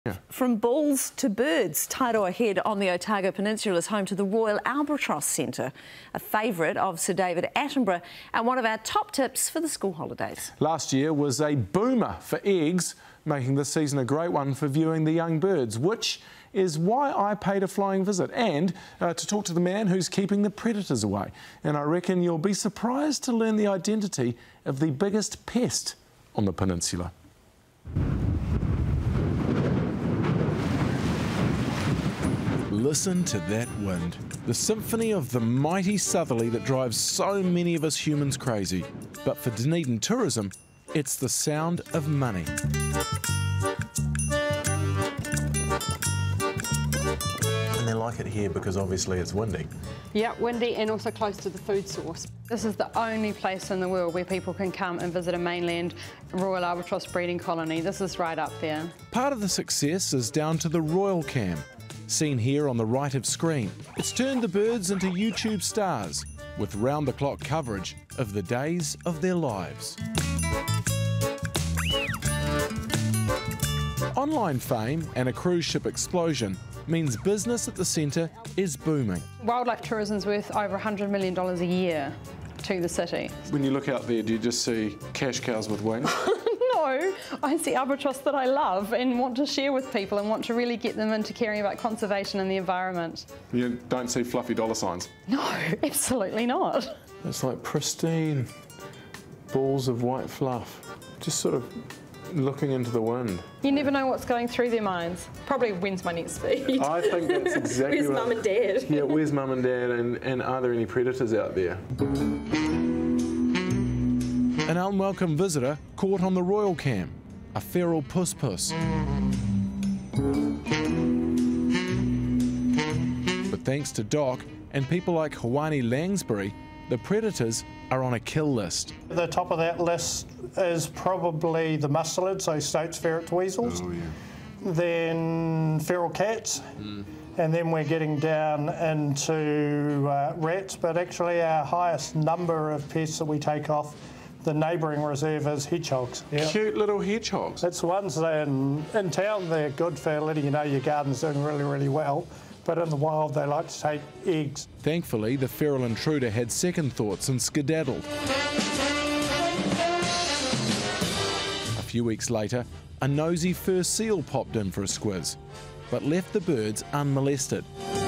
Yeah. From bulls to birds, Tairua Head on the Otago Peninsula is home to the Royal Albatross Centre, a favourite of Sir David Attenborough and one of our top tips for the school holidays. Last year was a boomer for eggs, making this season a great one for viewing the young birds, which is why I paid a flying visit and to talk to the man who's keeping the predators away. And I reckon you'll be surprised to learn the identity of the biggest pest on the peninsula. Listen to that wind, the symphony of the mighty southerly that drives so many of us humans crazy. But for Dunedin tourism, it's the sound of money. And they like it here because obviously it's windy. Yeah, windy and also close to the food source. This is the only place in the world where people can come and visit a mainland Royal Albatross breeding colony. This is right up there. Part of the success is down to the Royal Cam. Seen here on the right of screen, it's turned the birds into YouTube stars with round-the-clock coverage of the days of their lives. Online fame and a cruise ship explosion means business at the centre is booming. Wildlife tourism's worth over $100 million a year to the city. When you look out there, do you just see cash cows with wings? No, I see albatross that I love and want to share with people and want to really get them into caring about conservation and the environment. You don't see fluffy dollar signs? No, absolutely not. It's like pristine balls of white fluff, just sort of looking into the wind. You never know what's going through their minds. Probably when's my next feed? I think that's exactly where's Mum and Dad? Yeah, where's Mum and Dad and are there any predators out there? An unwelcome visitor caught on the Royal Cam, a feral puss-puss. But thanks to Doc and people like Hawani Langsbury, the predators are on a kill list. The top of that list is probably the mustelids, so stoats, ferrets, weasels. Oh, yeah. Then feral cats. And then we're getting down into rats, but actually our highest number of pests that we take off the neighbouring reserve is hedgehogs. Yeah. Cute little hedgehogs. It's the ones that in town they're good for letting you know your garden's doing really, really well, but in the wild they like to take eggs. Thankfully, the feral intruder had second thoughts and skedaddled. A few weeks later, a nosy fur seal popped in for a squiz, but left the birds unmolested.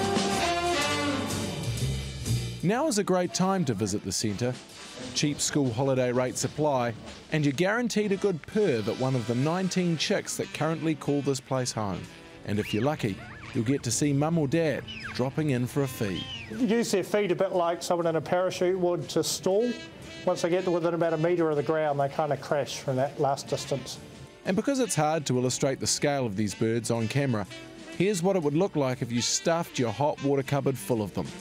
Now is a great time to visit the centre. Cheap school holiday rates apply, and you're guaranteed a good purr at one of the 19 chicks that currently call this place home. And if you're lucky, you'll get to see Mum or Dad dropping in for a feed. Use their feet a bit like someone in a parachute would to stall. Once they get to within about a metre of the ground, they kind of crash from that last distance. And because it's hard to illustrate the scale of these birds on camera, here's what it would look like if you stuffed your hot water cupboard full of them.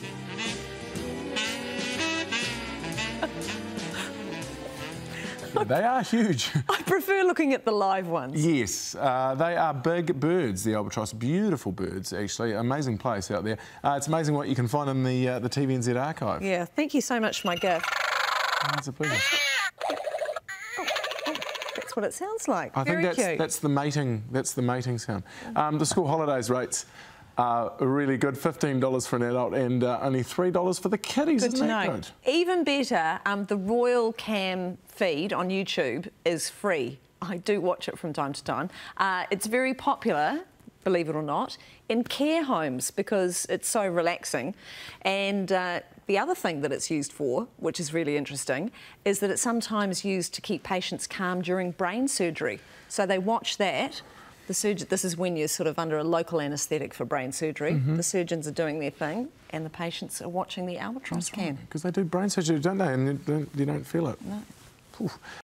They are huge. I prefer looking at the live ones. Yes, they are big birds, the albatross. Beautiful birds, actually. Amazing place out there. It's amazing what you can find in the TVNZ archive. Yeah, thank you so much for my gift. It's a pleasure. That's what it sounds like. I think that's the mating. That's the mating sound. The school holidays rates are really good. $15 for an adult and only $3 for the kiddies. Good to know. Good? Even better, the Royal Cam feed on YouTube is free. I do watch it from time to time. It's very popular, believe it or not, in care homes because it's so relaxing. And the other thing that it's used for, which is really interesting, is that it's sometimes used to keep patients calm during brain surgery. So they watch that. This is when you're sort of under a local anaesthetic for brain surgery. The surgeons are doing their thing and the patients are watching the albatross cam. Because they do brain surgery, don't they? And you don't feel it. No. Oof.